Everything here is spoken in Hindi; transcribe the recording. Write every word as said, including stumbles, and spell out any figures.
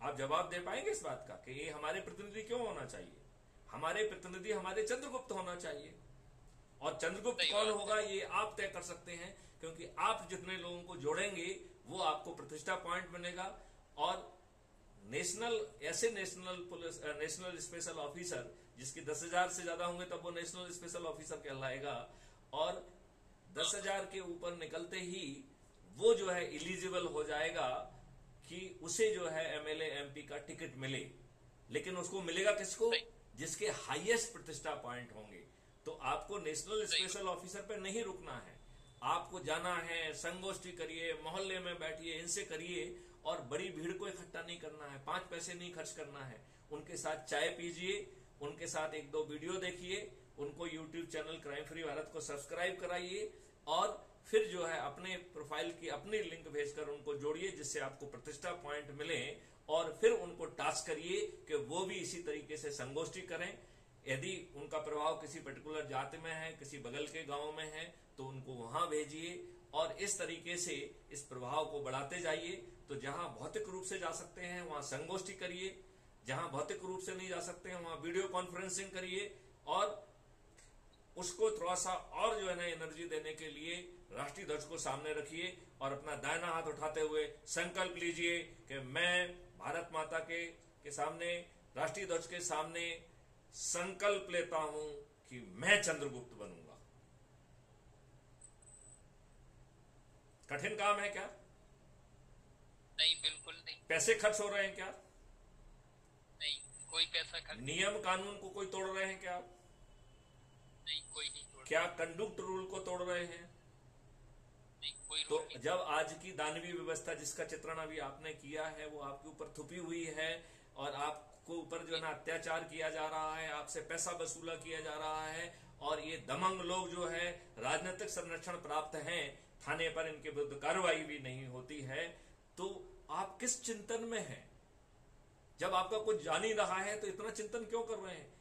आप जवाब दे पाएंगे इस बात का कि ये हमारे प्रतिनिधि क्यों होना चाहिए? हमारे प्रतिनिधि हमारे चंद्रगुप्त होना चाहिए। और चंद्रगुप्त कौन होगा ये आप तय कर सकते हैं, क्योंकि आप जितने लोगों को जोड़ेंगे वो आपको प्रतिष्ठा पॉइंट बनेगा। और नेशनल ऐसे national police national special officer जिसकी दस हजार से ज्यादा होंगे तब वो नेशनल स्पेशल ऑफिसर कहलाएगा। और दस हजार के ऊपर निकलते ही वो जो है एलिजिबल हो जाएगा कि उसे जो है एमएलए एमपी का टिकट मिले। लेकिन उसको मिलेगा किसको? जिसके हाईएस्ट प्रतिष्ठा पॉइंट होंगे। तो आपको नेशनल स्पेशल ऑफिसर पे नहीं रुकना है, आपको जाना है, संगोष्ठी करिए, मोहल्ले में बैठिए, इनसे करिए और बड़ी भीड़ को इकट्ठा नहीं करना है, पांच पैसे नहीं खर्च करना है। उनके साथ चाय पीजिए, उनके साथ एक दो वीडियो देखिए, उनको YouTube channel crime free Bharat को सब्सक्राइब कराइए और फिर जो है अपने प्रोफाइल की अपनी लिंक भेजकर उनको जोड़िए जिससे आपको प्रतिष्ठा पॉइंट मिले। और फिर उनको टास्क करिए कि वो भी इसी तरीके से संगोष्ठी करें। यदि उनका प्रभाव किसी पर्टिकुलर जाति में है, किसी बगल के गांव में है, तो उनको वहां भेजिए और इस तरीके से इस प्रभाव को बढ़ाते जाइए। तो जहां भौतिक रूप से जा सकते हैं वहां संगोष्ठी करिए, जहां भौतिक रूप से नहीं जा सकते हैं वहां वीडियो कॉन्फ्रेंसिंग करिए और उसको थोड़ा सा और जो है ना एनर्जी देने के लिए राष्ट्रीय ध्वज को सामने रखिए और अपना दाहिना हाथ उठाते हुए संकल्प लीजिए कि मैं भारत माता के के सामने, राष्ट्रीय ध्वज के सामने संकल्प लेता हूं कि मैं चंद्रगुप्त बनूंगा। कठिन काम है क्या? नहीं, बिल्कुल नहीं। पैसे खर्च हो रहे हैं क्या? नहीं, कोई पैसा खर्च। नियम कानून को कोई तोड़ रहे हैं क्या? नहीं, कोई नहीं तोड़। क्या कंडक्ट रूल को तोड़ रहे हैं? नहीं, कोई तो नहीं। जब आज की दानवी व्यवस्था जिसका चित्रण अभी आपने किया है वो आपके ऊपर थुपी हुई है और आपको ऊपर जो है ना अत्याचार किया जा रहा है, आपसे पैसा वसूला किया जा रहा है और ये दमंग लोग जो है राजनीतिक संरक्षण प्राप्त हैं, थाने पर इनके विरुद्ध कार्रवाई भी नहीं होती है, तो आप किस चिंतन में हैं? जब आपका कुछ जान ही रहा है तो इतना चिंतन क्यों कर रहे हैं?